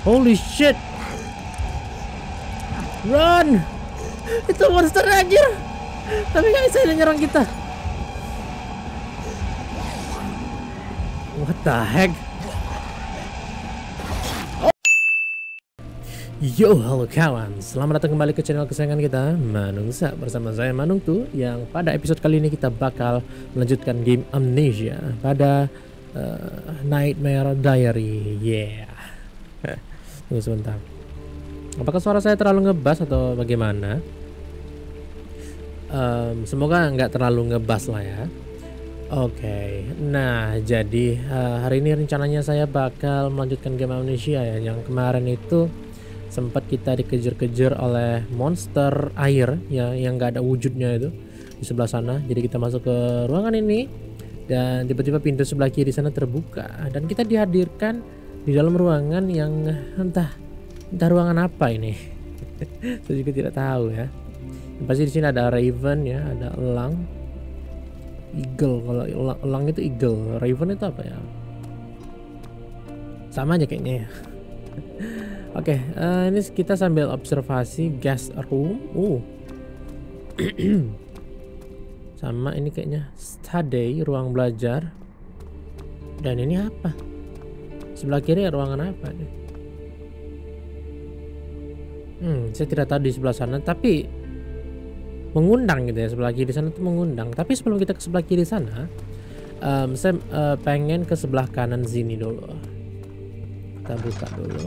Holy shit. Run. Itu monster anjir. Tapi gak bisa nyerang kita. What the heck? Oh. Yo, halo kawan. Selamat datang kembali ke channel kesayangan kita, Manungsa. Bersama saya Manung tuh, yang pada episode kali ini kita bakal melanjutkan game Amnesia pada Nightmare Diary. Yeah. Tunggu sebentar. Apakah suara saya terlalu ngebas atau bagaimana? Semoga nggak terlalu ngebas lah ya. Oke. Nah, jadi hari ini rencananya saya bakal melanjutkan game Amnesia ya. Yang kemarin itu sempat kita dikejar-kejar oleh monster air ya, yang nggak ada wujudnya itu di sebelah sana. Jadi kita masuk ke ruangan ini dan tiba-tiba pintu sebelah kiri sana terbuka dan kita dihadirkan di dalam ruangan yang entah ruangan apa ini. Saya juga tidak tahu ya. Pasti di sini ada Raven ya, ada elang, eagle. Kalau elang itu eagle, Raven itu apa ya? Sama aja kayaknya ya. Oke, ini kita sambil observasi guest room. Sama ini kayaknya study, ruang belajar. Dan ini apa? Sebelah kiri ruangan apa nih? Saya tidak tahu di sebelah sana, tapi mengundang gitu ya. Sebelah kiri sana tuh mengundang. Tapi sebelum kita ke sebelah kiri sana, saya pengen ke sebelah kanan sini dulu. Kita buka dulu.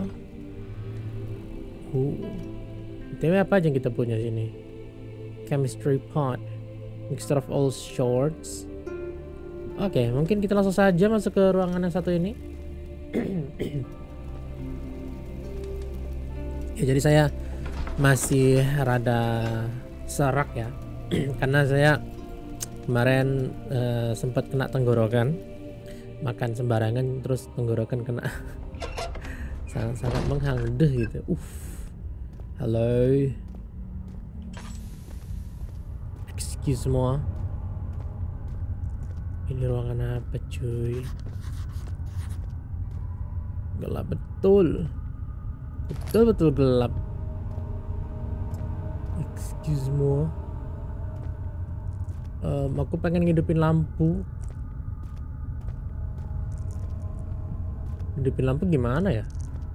BTW apa aja yang kita punya sini? Chemistry pot, mixture of all sorts. Oke, mungkin kita langsung saja masuk ke ruangan yang satu ini. Ya, jadi saya masih rada serak ya. Karena saya kemarin sempat kena tenggorokan, makan sembarangan terus tenggorokan kena. Sangat menghangdeh gitu. Halo, excuse semua. Ini ruangan apa cuy? Gelap betul gelap. Excuse me. Aku pengen ngidupin lampu. Ngidupin lampu gimana ya?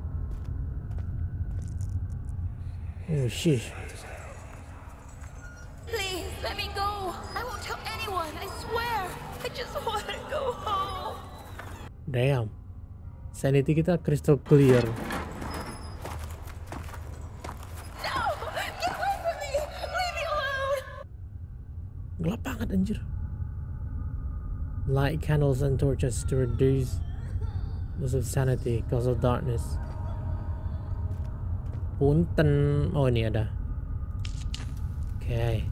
Oh shit. Please let me go. I won't tell anyone. I swear. I just want to go home. Damn. Sanity kita crystal clear. Gelap banget anjir. Light candles and torches to reduce loss of sanity cause of darkness. Punten. Oh, ini ada. Oke.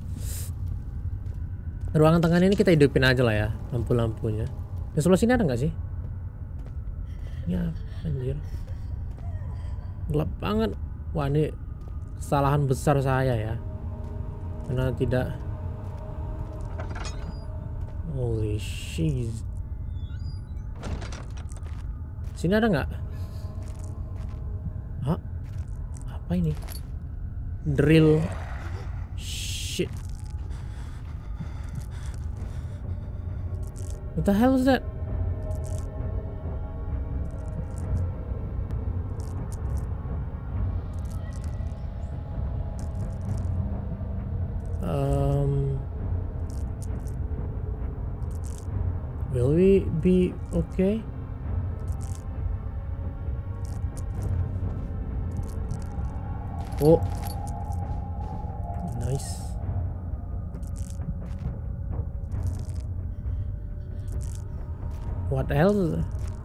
Ruangan tengah ini kita hidupin aja lah ya, lampu-lampunya. Di sebelah sini ada nggak sih? Ya anjir. Gelap banget. Wah, ini kesalahan besar saya ya, karena tidak. Holy shit. Sini ada nggak? Hah? Apa ini? Drill. Shit. What the hell is that? Will we be okay? Oh, nice. What else?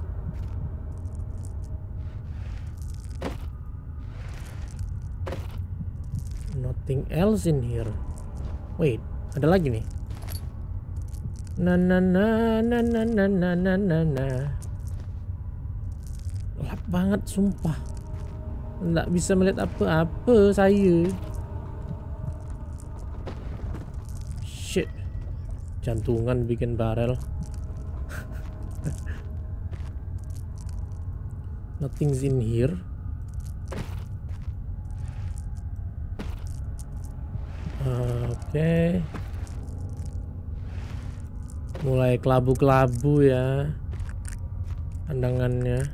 Nothing else in here. Wait, ada lagi nih. Na. Gelap banget sumpah. Nggak bisa melihat apa-apa saya. Shit. Jantungan bikin barel. Nothing's in here. Oke. Mulai kelabu-kelabu ya pandangannya.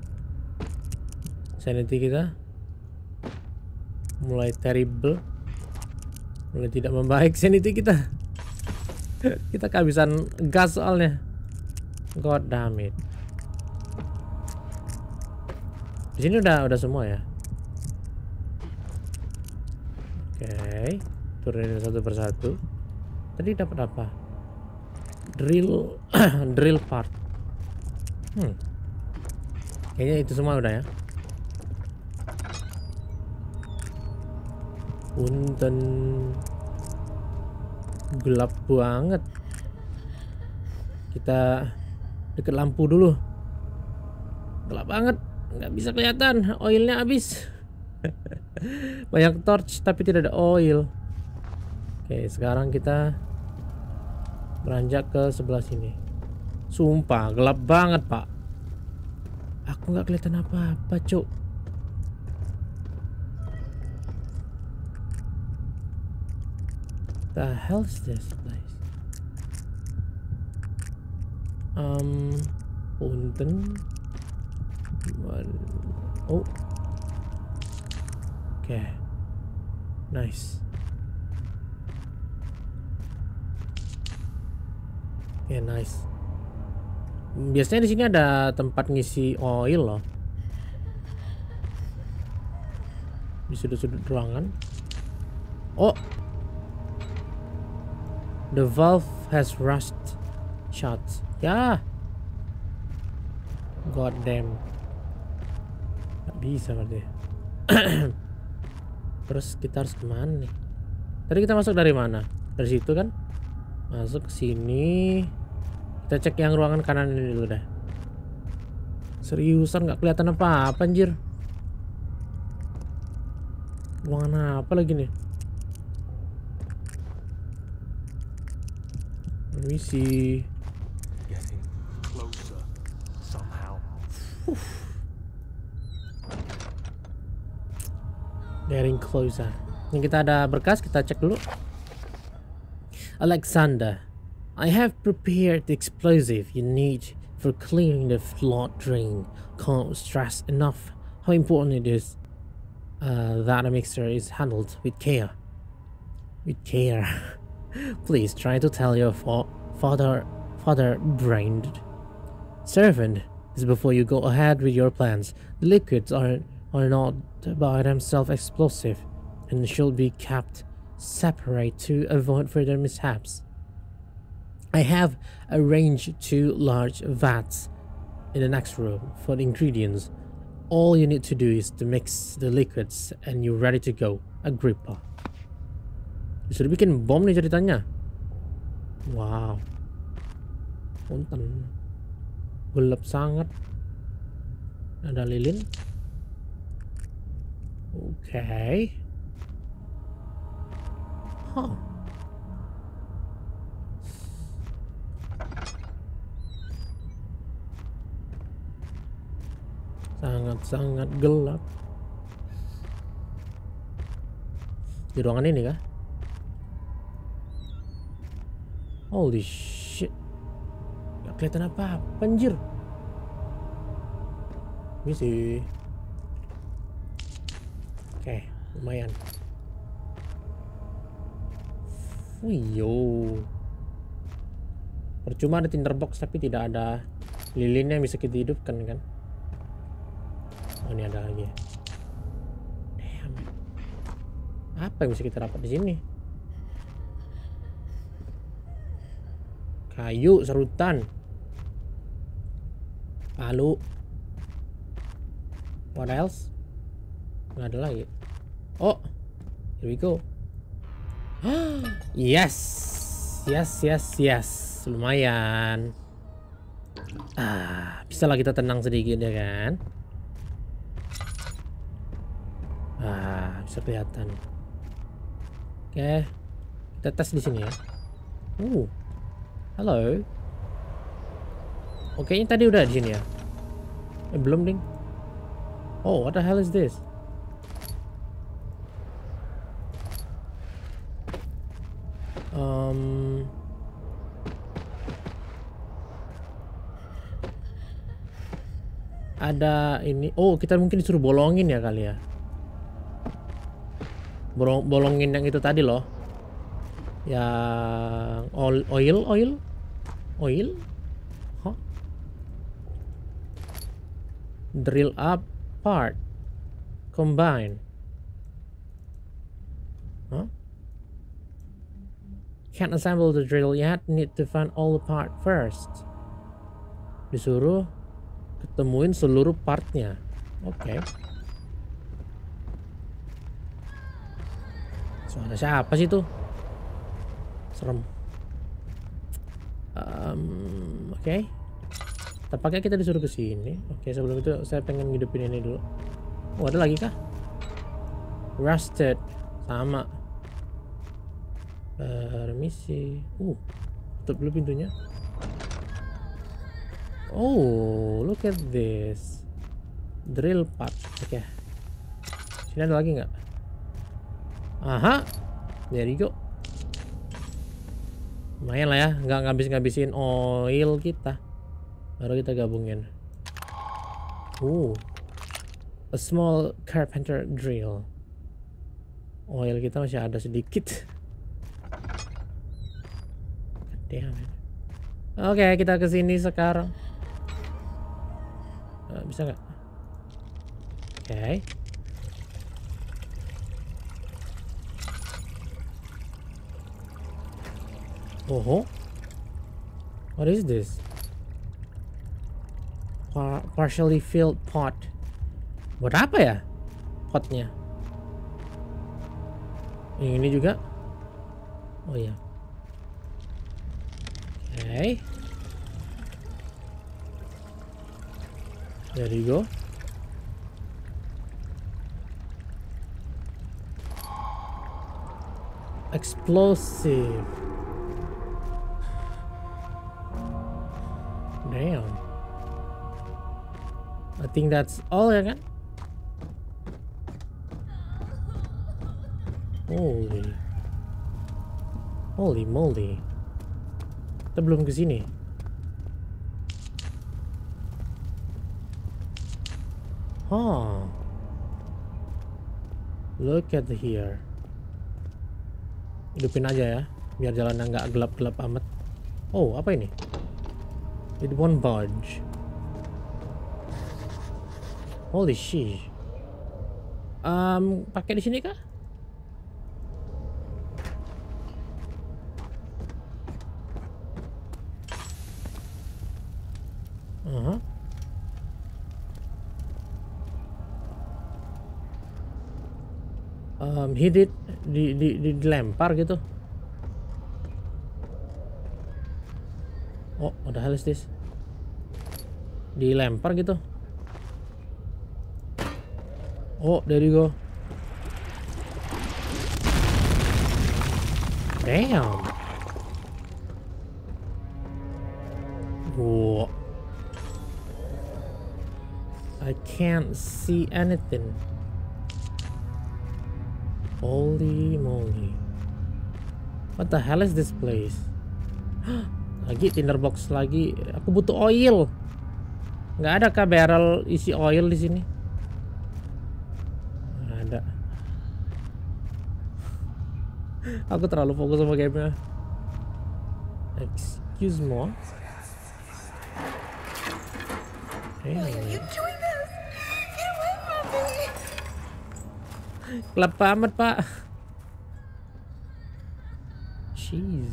Sanity kita mulai terrible, mulai tidak membaik sanity kita. Kita kehabisan gas soalnya. God damn it. Di sini udah semua ya. Oke, turunin satu persatu. Tadi dapat apa? Drill, drill part. Kayaknya itu semua udah ya. Punten, gelap banget. Kita deket lampu dulu. Gelap banget, nggak bisa kelihatan. Oilnya habis. Banyak torch tapi tidak ada oil. Oke, sekarang kita beranjak ke sebelah sini. Sumpah gelap banget, Pak. Aku nggak kelihatan apa-apa, Cuk. The hell is this place? Punten. Oh. Oke. Nice. Oke, nice. Biasanya di sini ada tempat ngisi oil loh. Di sudut-sudut ruangan. Oh. The valve has rust shut. Ya. God damn. Gak bisa berarti. Terus kita harus kemana nih? Tadi kita masuk dari mana? Dari situ kan? Masuk ke sini. Kita cek yang ruangan kanan ini dulu deh. Seriusan nggak kelihatan apa-apa anjir. Ruangan apa lagi nih? Permisi. Getting closer. Ini kita ada berkas, kita cek dulu. Alexander, I have prepared the explosive you need for clearing the flood drain. Can't stress enough how important it is that a mixture is handled with care. With care. Please try to tell your father-brained servant this before you go ahead with your plans. The liquids are not by themselves explosive and should be kept separate to avoid further mishaps. I have arranged 2 large vats in the next room for the ingredients. All you need to do is to mix the liquids and you're ready to go. Agrippa. Bisa dibikin bom nih ceritanya. Wow. Punten. Gelap sangat. Ada lilin. Oke. Huh. Sangat-sangat gelap. Di ruangan ini kah? Holy shit. Gak kelihatan apa-apa anjir. Ini sih. Oke, lumayan. Wiyo. Percuma ada tinderbox tapi tidak ada lilinnya yang bisa kita hidupkan kan. Oh, ini ada lagi. Damn. Apa yang bisa kita dapat di sini? Kayu, serutan, palu. What else? Nggak ada lagi. Oh, here we go. Yes, yes, yes, yes. Lumayan. Bisa lah kita tenang sedikit ya kan? Bisa kelihatan. Oke, kita tes di sini ya. Halo. Oke, ini tadi udah di sini ya. Belum ding. Oh, what the hell is this? Ada ini. Oh, kita mungkin disuruh bolongin ya kali ya. Bolongin yang itu tadi loh. Yang oil. Huh? Drill up part. Combine. Huh? Can't assemble the drill yet. Need to find all the part first. Disuruh ketemuin seluruh partnya. Oke. Suara siapa sih tuh? Serem. Oke. Tampaknya kita disuruh ke sini. Oke, sebelum itu saya pengen ngidupin ini dulu. Oh, ada lagi kah? Rusted. Sama. Permisi. Tutup dulu pintunya. Oh, look at this. Drill part. Oke. Sini ada lagi nggak? Aha. There you go. Lumayan lah ya, nggak ngabisin oil kita. Baru kita gabungin. A small carpenter drill. Oil kita masih ada sedikit. Damn it. Oke, kita kesini sekarang. Bisa nggak? Oke. Oh, what is this? Partially filled pot. Buat apa ya potnya? Ini juga. Oh iya. Oke. There you go. Explosive. Damn. I think that's all ya kan? Holy moly. Kita belum ke sini. Look at here. Hidupin aja ya, biar jalannya nggak gelap-gelap amat. Oh, apa ini? It won't budge. Holy shit. Pakai di sini kah? Hit it, dilempar gitu. Oh, what the hell is this? Dilempar gitu. Oh, there you go. Damn. Whoa. I can't see anything. Holy moly. What the hell is this place? Lagi tinderbox lagi. Aku butuh oil. Nggak ada kah barrel isi oil di sini? Nggak ada. Aku terlalu fokus sama gamenya. Excuse me. Why are you doing this? Get away from me! Gelap amat, Pak. Jeez.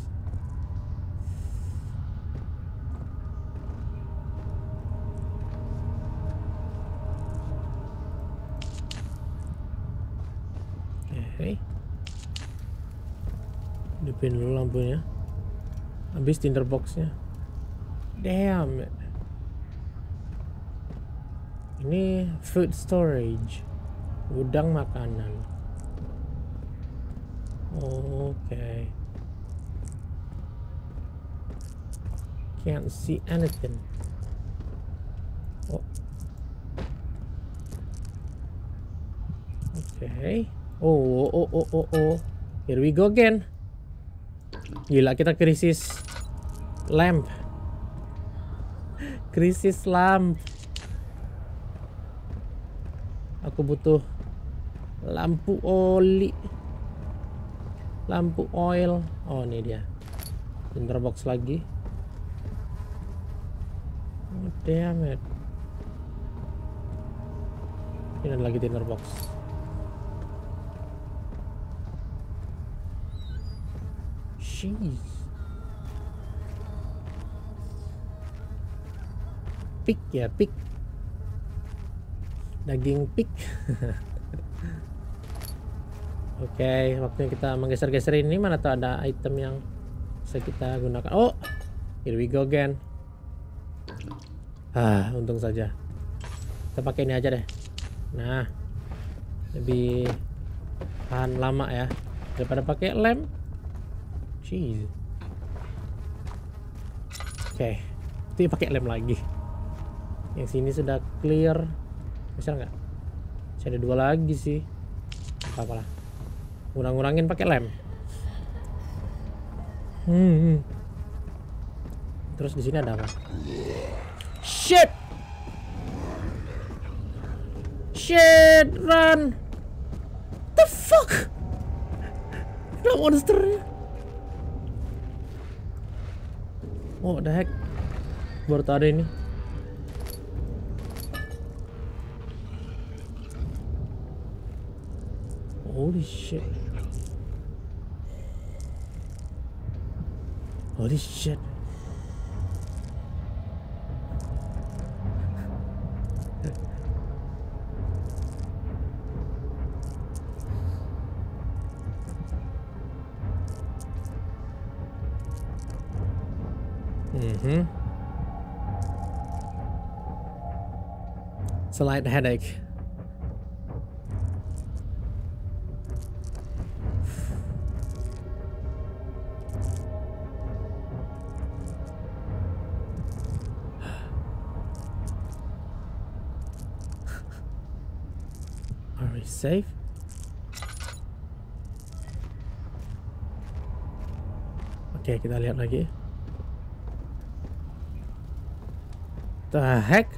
Oke. Hidupin dulu lampunya. Habis tinderboxnya. Damn it. Ini food storage. Gudang makanan. Okay. Can't see anything. Oh. Okay. Oh. Here we go again. Gila, kita krisis lamp. Krisis lamp. Aku butuh lampu oli. Lampu oil. Oh, ini dia. Tinderbox lagi. Oh, damn it. Ini ada lagi tinderbox. Jeez. Pig ya, pig. Daging pig. Oke, waktunya kita menggeser-geser ini. Mana tuh ada item yang bisa kita gunakan. Oh, here we go again. Untung saja. Kita pakai ini aja deh. Nah, lebih tahan lama ya daripada pakai lem. Jeez. Oke, itu pakai lem lagi. Yang sini sudah clear. Bisa nggak? Masih ada 2 lagi sih. Apa lah. Ngurang-ngurangin pakai lem. Terus di sini ada apa? Shit! Shit! Run! The fuck? Ada monsternya. Oh, what the heck? Baru tahu ada ini. Holy shit. Holy shit. Slight headache. Are we safe? Oke, kita lihat lagi. The heck?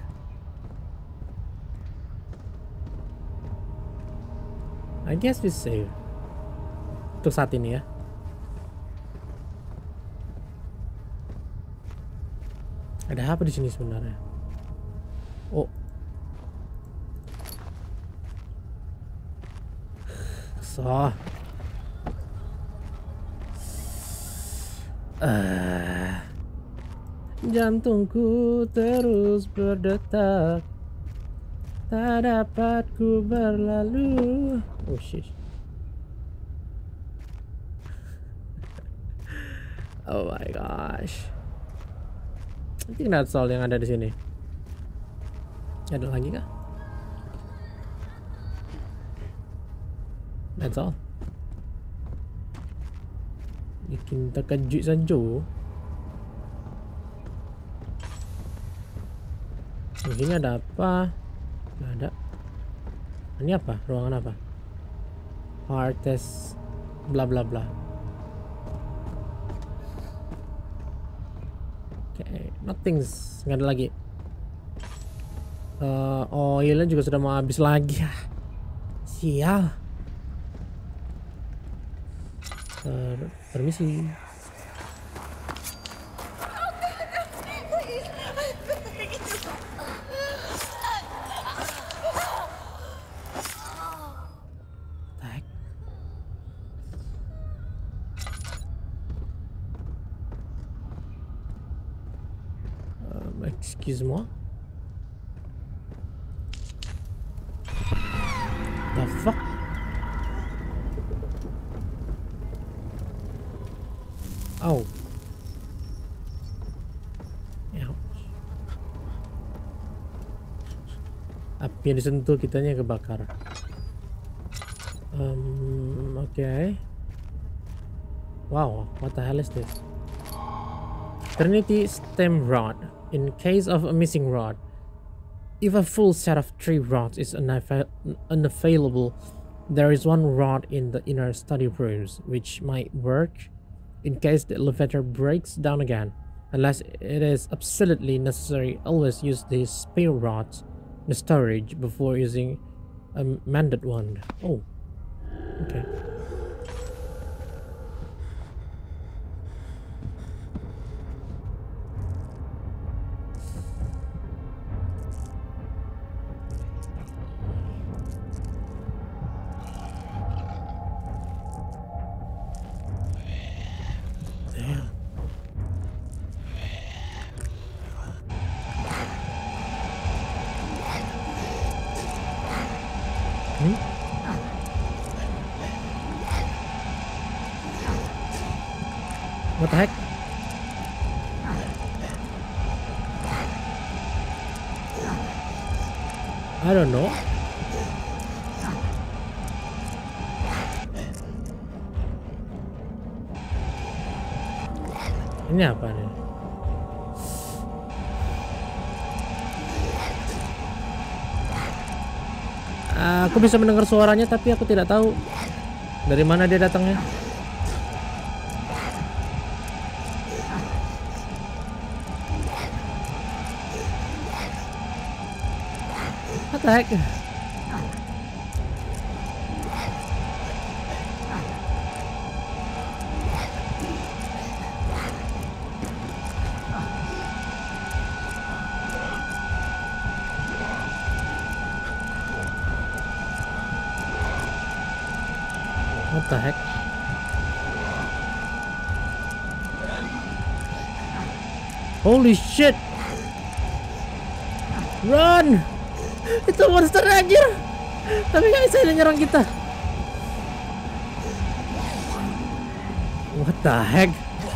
I guess we save. Untuk saat ini ya. Ada apa di sini sebenarnya? Oh. So. Jantungku terus berdetak. Tak dapat ku berlalu. Oh shit. Oh my gosh. I think that's all yang ada di sini. Ada lagi kah? That's all. Bikin terkejut saja. Di sini ada apa? Nggak ada. Ini apa? Ruangan apa? Heart test bla bla bla. Oke, nothing's, nggak ada lagi. Oilnya juga sudah mau habis lagi ya. Sial. Permisi. Excuse-moi. The fuck? Oh. Ouch. Api yang disentuh kitanya kebakar. Okay. Wow, what the hell is this? Trinity stem rod. In case of a missing rod, if a full set of 3 rods is unavailable, there is 1 rod in the inner study rooms, which might work in case the elevator breaks down again. Unless it is absolutely necessary, always use these spare rods in storage before using A mended one. Oh, okay. Damn. What the heck? I don't know. Ini apa nih? Aku bisa mendengar suaranya tapi aku tidak tahu dari mana dia datangnya. What the heck? What the heck? Holy shit! Run! Itu monster anjir! Tapi nggak bisa nyerang kita. What the heck?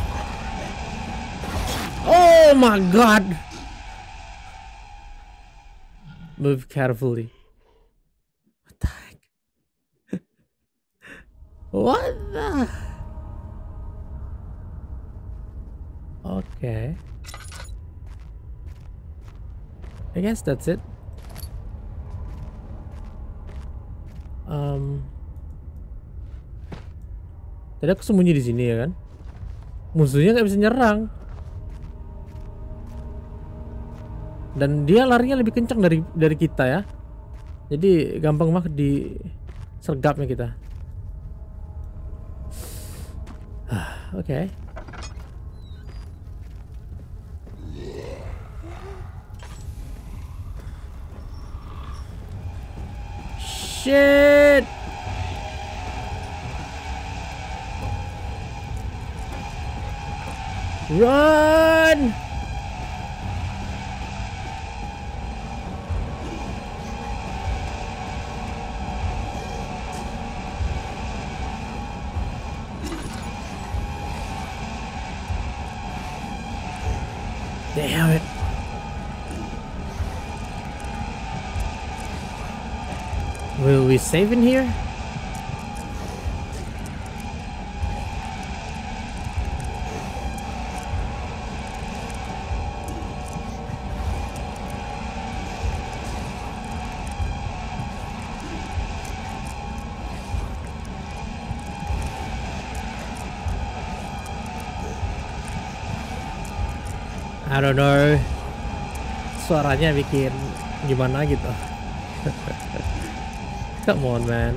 Oh my god! Move carefully. What the heck? What the? Okay. I guess that's it. Tadi aku sembunyi di sini ya kan? Musuhnya nggak bisa nyerang. Dan dia larinya lebih kencang dari kita ya. Jadi gampang banget disergapnya kita. Oke. Shit. Run. Damn it. Will we save in here? I don't know. Suaranya bikin gimana gitu. Come on, man.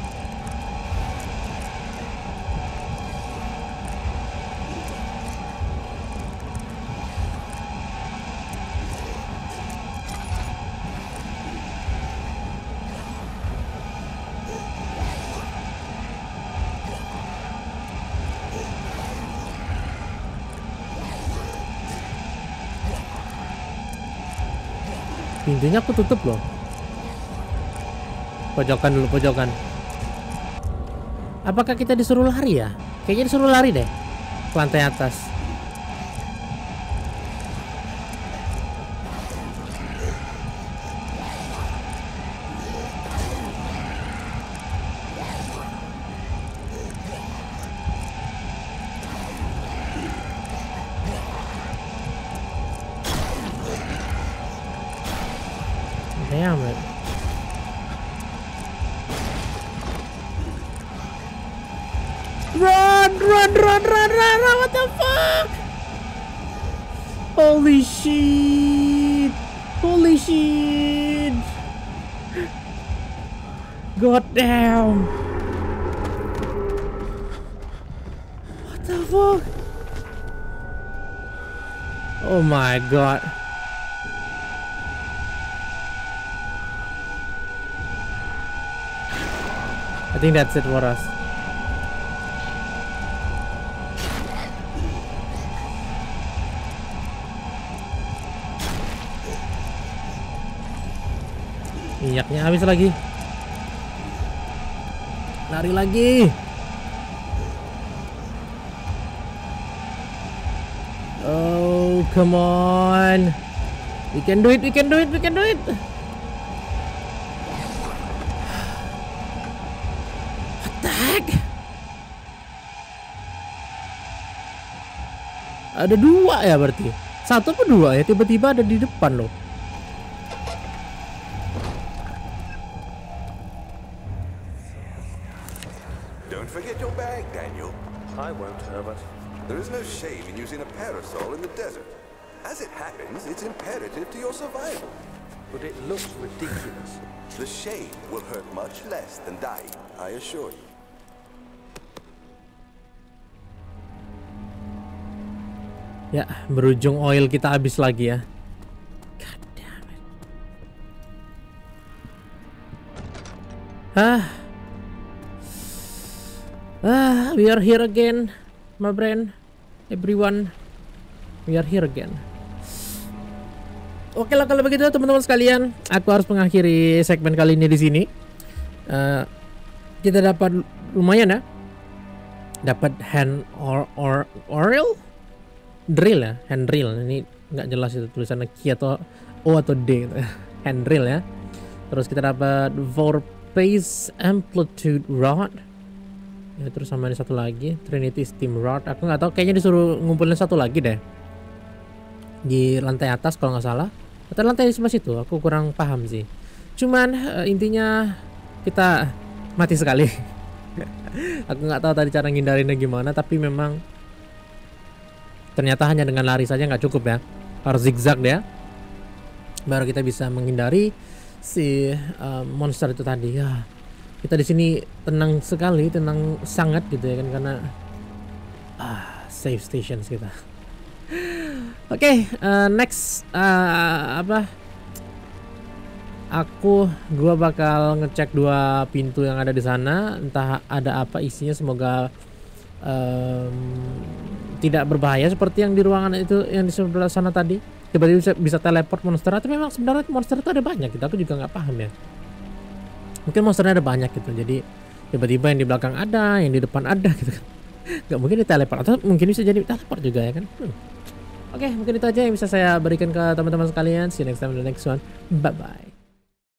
Pintunya aku tutup loh. Pojokan dulu, pojokan. Apakah kita disuruh lari ya? Kayaknya disuruh lari deh ke lantai atas. Damn it. Run, run, run, run, run, run, what the fuck? Holy shit. Holy shit. God damn. What the fuck? Oh my god. I think that's it for us. Minyaknya habis lagi. Lari lagi. Oh, come on. We can do it, we can do it, we can do it. What the heck? Ada dua ya berarti. Satu apa dua ya? Tiba-tiba ada di depan loh. Don't forget your bag, Daniel. I won't, Herbert. There is no shame in using a parasol in the desert. As it happens, it's imperative to your survival. But it looks ridiculous. The shame will hurt much less than dying, I assure you. Ya, berujung oil kita habis lagi ya. God damn it. We are here again, my friend. Everyone, we are here again. Oke lah kalau begitu teman-teman sekalian, aku harus mengakhiri segmen kali ini di sini. Kita dapat lumayan ya, dapat drill ya, hand drill. Ini nggak jelas itu tulisannya Q atau O atau D gitu. Hand drill ya. Terus kita dapat Vorpace Amplitude Rod. Ya, terus sama ini satu lagi Trinity Steam Rod. Aku nggak tahu, kayaknya disuruh ngumpulin satu lagi deh di lantai atas kalau nggak salah, atau lantai di sebelah situ. Aku kurang paham sih. Cuman intinya kita mati sekali. Aku nggak tahu tadi cara ngindarinnya gimana, tapi memang ternyata hanya dengan lari saja nggak cukup ya, harus zigzag ya, baru kita bisa menghindari si monster itu tadi ya. Kita di sini tenang sekali, tenang sangat gitu ya kan, karena safe stations kita. Oke, next gua bakal ngecek 2 pintu yang ada di sana, entah ada apa isinya, semoga tidak berbahaya seperti yang di ruangan itu yang di sebelah sana tadi. Tiba-tiba bisa teleport monster, atau memang sebenarnya monster itu ada banyak gitu, aku juga nggak paham ya. Mungkin monsternya ada banyak gitu, jadi tiba-tiba yang di belakang ada, yang di depan ada gitu kan. Nggak mungkin di teleport, atau mungkin bisa jadi teleport juga ya kan. Oke, mungkin itu aja yang bisa saya berikan ke teman-teman sekalian. See you next time in the next one. Bye bye.